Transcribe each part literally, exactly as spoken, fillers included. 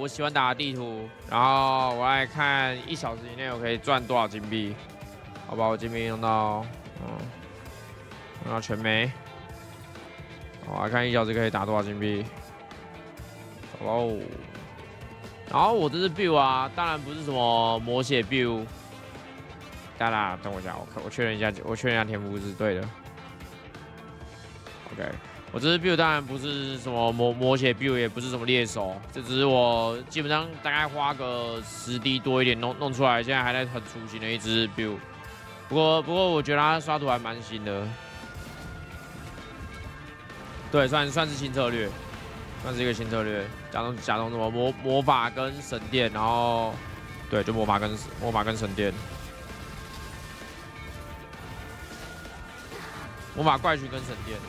喜欢打的地图，然后我来看一小时以内我可以赚多少金币。好吧，我金币用到，嗯，用到全没。我来看一小时可以打多少金币。走喽。然后我这支 build 啊，当然不是什么魔血 build。大家等我一下，我我确认一下，我确认一下天赋是对的。OK。 我这支 build 当然不是什么魔魔血 build， 也不是什么猎手，这只是我基本上大概花个十滴多一点弄弄出来，现在还在很雏形的一支 build。不过不过我觉得它刷图还蛮新的，对，算算是新策略，算是一个新策略，假装假装什么魔魔法跟神殿，然后对，就魔法跟魔法跟神殿，魔法怪群跟神殿。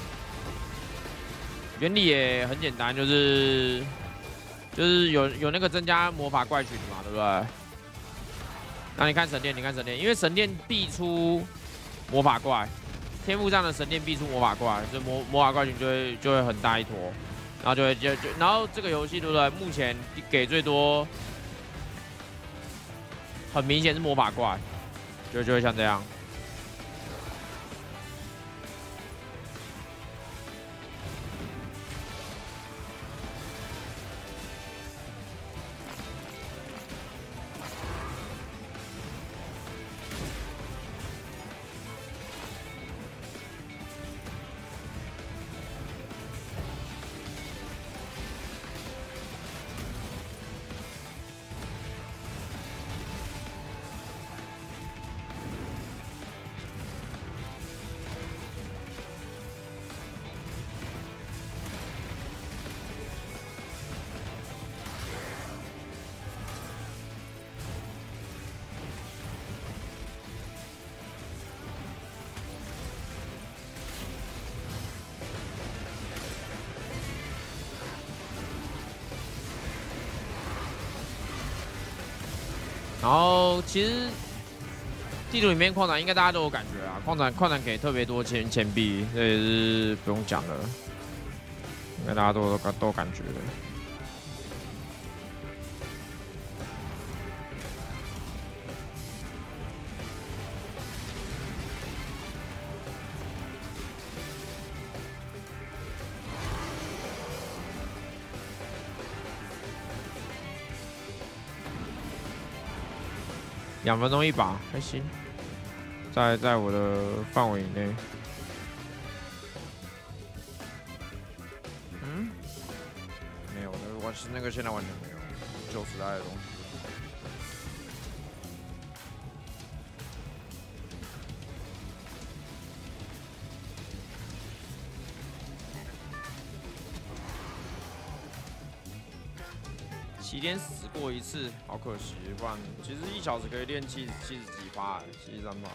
原理也很简单，就是就是有有那个增加魔法怪群嘛，对不对？那你看神殿，你看神殿，因为神殿必出魔法怪，天赋上的神殿必出魔法怪，所以魔魔法怪群就会就会很大一坨，然后就会就就然后这个游戏对不对？目前给最多，很明显是魔法怪，就就会像这样。 然后其实地图里面矿产应该大家都有感觉啊，矿产矿产给特别多钱钱币，这也是不用讲的，应该大家都都都有感觉的。两分钟一把还行，在在我的范围以内。嗯，没有，那个完那个现在完全没有，旧时代的东西。起点死过一次，好可惜，不然其实一小时可以练七七十几发，七十三发。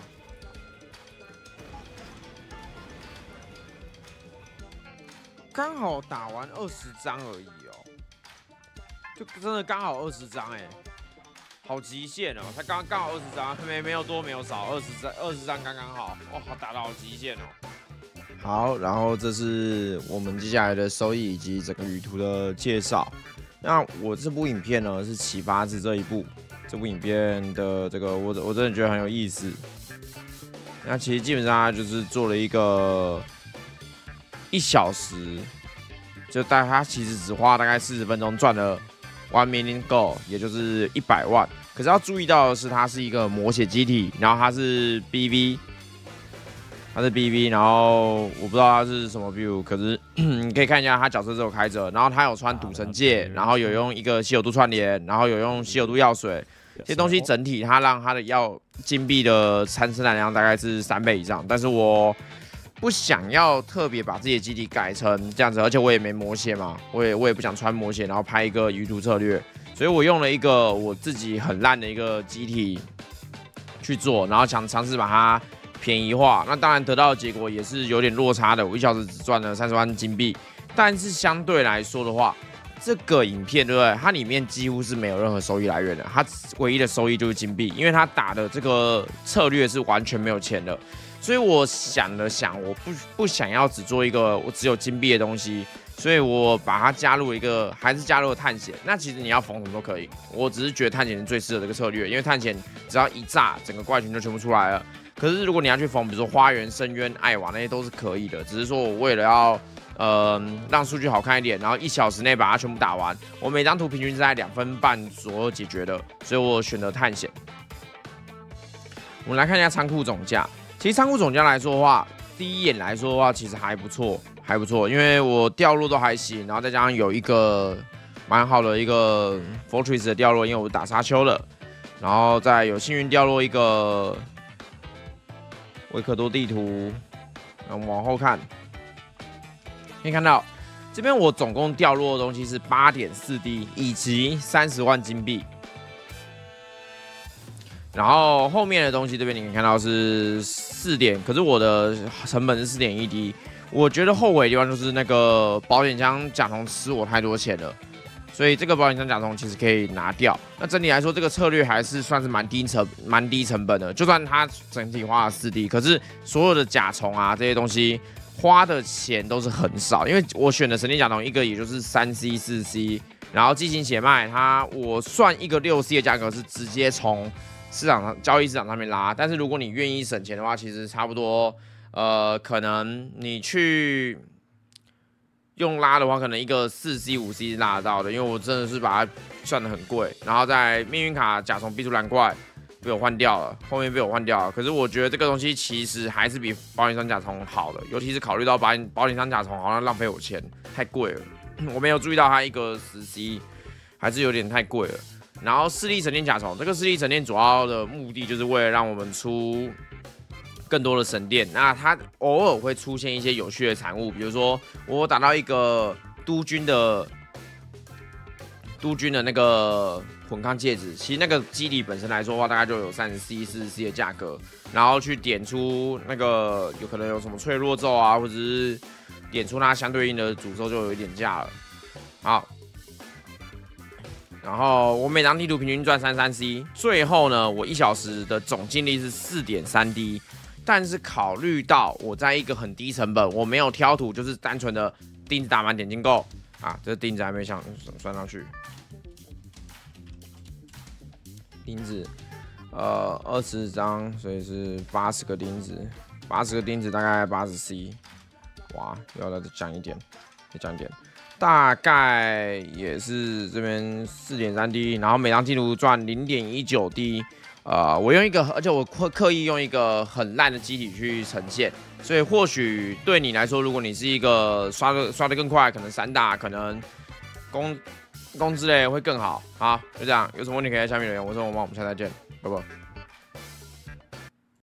刚好打完二十张而已哦，就真的刚好二十张哎，好极限哦！才刚刚好二十张，没没有多没有少，二十张二十张刚刚好，哇，打到好极限哦。 好，然后这是我们接下来的收益以及整个旅途的介绍。那我这部影片呢是启发自这一部，这部影片的这个我我真的觉得很有意思。那其实基本上它就是做了一个一小时，就大概它其实只花大概四十分钟赚了 one million gold， 也就是一百万。可是要注意到的是，它是一个魔血机体，然后它是 B V。它是 B V， 然后我不知道它是什么 build， 可是你可以看一下它角色是有开着，然后它有穿赌神戒，然后有用一个稀有度串联，然后有用稀有度药水，这些东西整体它让它的药金币的产生产量大概是三倍以上，但是我不想要特别把自己的机体改成这样子，而且我也没魔血嘛，我也我也不想穿魔血，然后拍一个鱼图策略，所以我用了一个我自己很烂的一个机体去做，然后想尝试把它便宜化，那当然得到的结果也是有点落差的。我一小时只赚了三十万金币，但是相对来说的话，这个影片对不对？它里面几乎是没有任何收益来源的，它唯一的收益就是金币，因为它打的这个策略是完全没有钱的。所以我想了想，我不不想要只做一个我只有金币的东西， 所以我把它加入一个，还是加入了探险。那其实你要缝什么都可以，我只是觉得探险是最适合这个策略，因为探险只要一炸，整个怪群就全部出来了。可是如果你要去缝，比如说花园、深渊、艾瓦那些都是可以的，只是说我为了要呃让数据好看一点，然后一小时内把它全部打完，我每张图平均是在两分半左右解决的，所以我选择探险。我们来看一下仓库总价，其实仓库总价来说的话，第一眼来说的话，其实还不错。还不错，因为我掉落都还行，然后再加上有一个蛮好的一个 Fortress 的掉落，因为我打沙丘了，然后再有幸运掉落一个维克多地图，我们往后看，可以看到这边我总共掉落的东西是 八点四 D 以及三十万金币，然后后面的东西这边你可以看到是四点，可是我的成本是 四点一 D。我觉得后悔的地方就是那个保险箱甲虫吃我太多钱了，所以这个保险箱甲虫其实可以拿掉。那整体来说，这个策略还是算是蛮低成蛮低成本的。就算它整体花了 四 D， 可是所有的甲虫啊这些东西花的钱都是很少，因为我选的神殿甲虫一个也就是三 C 四 C， 然后激情血脉它我算一个六 C 的价格是直接从市场上交易市场上面拉，但是如果你愿意省钱的话，其实差不多。呃，可能你去用拉的话，可能一个四 C 五 C 是拉得到的，因为我真的是把它算得很贵。然后在命运卡甲虫必出蓝怪被我换掉了，后面被我换掉了。可是我觉得这个东西其实还是比保险箱甲虫好的，尤其是考虑到保险保险箱甲虫好像浪费我钱，太贵了。我没有注意到它一个十 C 还是有点太贵了。然后势力神殿甲虫，这个势力神殿主要的目的就是为了让我们出更多的神殿，那它偶尔会出现一些有趣的产物，比如说我打到一个督军的督军的那个混抗戒指，其实那个机体本身来说的话，大概就有三十 C、四十 C 的价格，然后去点出那个有可能有什么脆弱咒啊，或者是点出它相对应的诅咒就有一点价了。好，然后我每张地图平均赚三十三 C， 最后呢，我一小时的总净利是 四点三 D。但是考虑到我在一个很低成本，我没有挑图，就是单纯的钉子打满点进购啊，这钉子还没想算上去。钉子，呃，二十张，所以是八十个钉子，八十个钉子大概八十 C， 哇，要再降一点，再降一点，大概也是这边 四点三 D， 然后每张地图赚 零点一九 D。呃，我用一个，而且我会刻意用一个很烂的机体去呈现，所以或许对你来说，如果你是一个刷的刷的更快，可能散打，可能攻攻之类会更好。好，就这样，有什么问题可以在下面留言。我是王猫，我们下次再见，拜拜。